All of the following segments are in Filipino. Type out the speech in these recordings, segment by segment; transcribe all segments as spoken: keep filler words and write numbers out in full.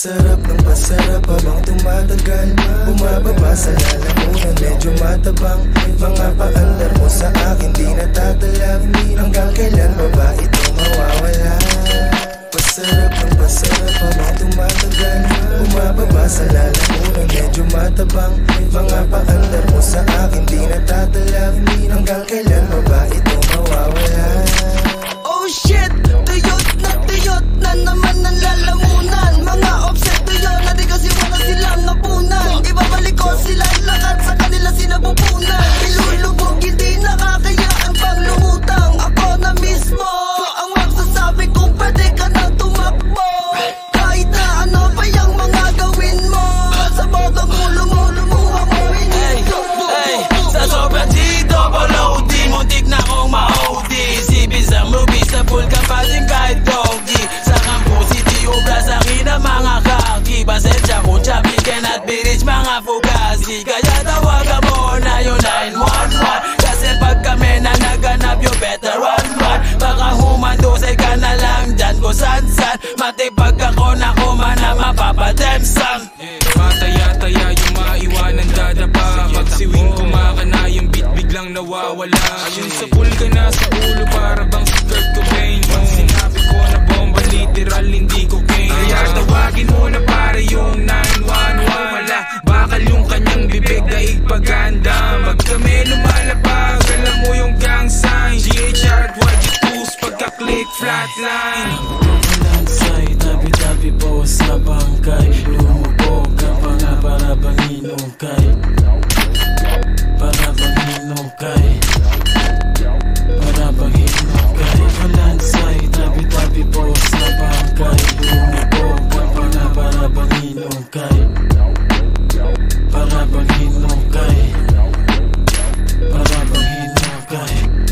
Pasarap ng pasarap habang tumatagal, bumababa sa lalamunan, medyo matabang. Mga paandar mo sa akin di natatalab, hanggang kailan ba ba ito mawawala? Pasarap ng pasarap habang tumatagal, bumababa sa lalamunan, medyo matabang. Mga paandar mo sa akin di natatalab, hanggang kailan ba ba ito mawawala? Oh shit! Tuyot na tuyot na naman ang lalamunan. Mga obseto yun na di kasi wala silang napunan. Ibabalik ko sila lahat sa kanila sinabupunan. Ilulubog hindi nakakayaan pang lumutang. Ako na mismo ang magsasabi kung pwede ka nang tumakbo. Kahit na ano pa yung mga gawin mo, sa botong ulo mo lumuha mo inisyo. Hey, sa sobrang G-double O D, muntik na akong ma-O D. Sipin sa movie, sa pool ka pa din kahit doggy. Sa Campo City, obra sa akin ang mga kaki. Pasensya kung chubby cannot be rich, mga fugazi. Kaya tawagan mo na yung nine one one, kasi pag kami na naganap you better run run. Baka humandosay ka na lang dyan kung san-san. Matipag ako na kumana mapapademsam. Mataya-taya yung maiwanan dadapa. Magsiwing kumakana yung beat biglang nawawala. Ayun sa pool ka na sa ulo para bang si Kurt Cobain. Pag sinabi ko na bomba literal hindi cocaine. Kaya tawagin mo na pare yung nine one one. Wala bakal yung kanyang bibig daig paganda. Pag kami lumalapag alam mo yung gang sign. G H R at Y G two's pagka-click flatline. Lansay, tabi-tabi po sa bangkay. Lumubog ka pa nga para bang hinukay. Para bang hinukay. Para bang hinukay. Lansay, tabi-tabi po sa bangkay. Lumubog ka pa nga para bang hinukay. Para bang hinukay. Para bang hinukay.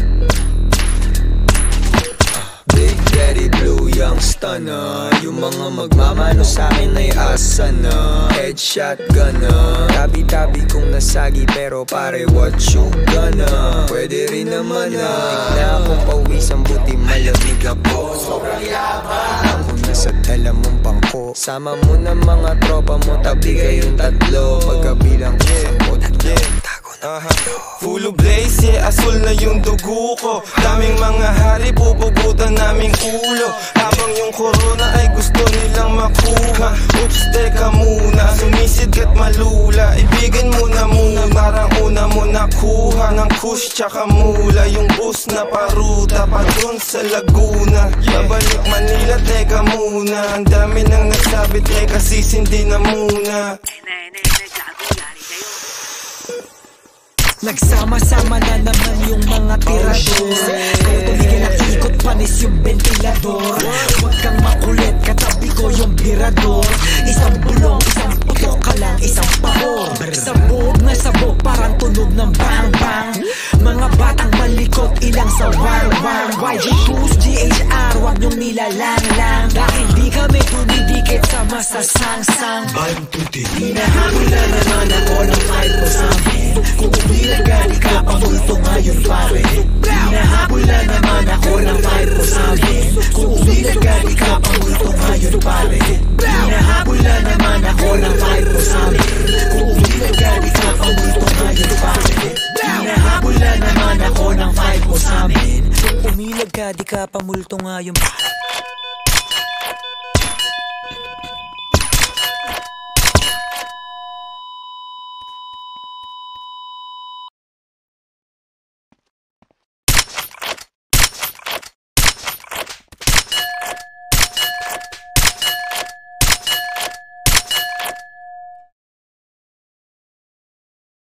Big Daddy Blue, young stunner. Yung mga magmamano sa'kin ay asa na. Headshot gunner. Tabi-tabi kong nasagi pero pare what you gonna. Pwede rin naman na Tik na akong pawisan buti malamig ako. Sobrang yabang mo na sa dala mong bangko. Sama mo na mga tropa mo, tabi kayong tatlo. Pagkabilang ko sa kotlo, tago na kayo. Full of blaze, yeah, asul na yung dugo ko. Daming mga hari, pupugutan naming ulo. Habang yung corona ay gusto nilang makuha. Oops, teka muna, sumisid kat malula. Ibigin mo na muna, parang una mo nakuha ng kush tsaka mula. Yung bus na paruta pa dun sa Laguna. Babalik Manila, teka muna. Ang dami nang nasabi, teka sisindi na muna. Nagsama-sama na naman yung mga tirador. Kaya tumigil at ikot panis yung ventilador. Huwag kang makulit, katabi ko yung birador. Isang bulong, isang putok ka lang, isang pahor. Sabog na sabog, parang tunog ng bang-bang. Mga batang malikot, ilang sa wang-wang. Y G two's G H R, huwag niyong nilalang-lang. Dahil di kami dumidikit sa masasang-sang. Hinahabol na naman ako ng fight ko sa amin. Kung umilagali ka pa multo ngayon pare. Hinahabol na naman ako ng fight ko sa amin. Kung umilagali ka pa multo ngayon pare. Hinahabol na naman ako ng fight ko sa amin. Kung umilagali ka pa multo ngayon pare. Hinahabol na naman ako ng fight ko sa amin. Kung umilag ka di ka pa multo ngayon pare.